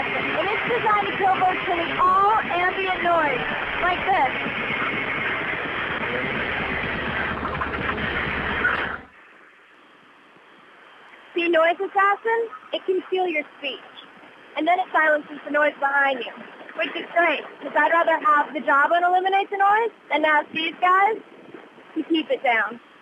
Assassin, and it's designed to kill virtually all ambient noise, like this. See Noise Assassin? It can steal your speech, and then it silences the noise behind you, which is great, because I'd rather have the Jawbone eliminate the noise than ask these guys to keep it down.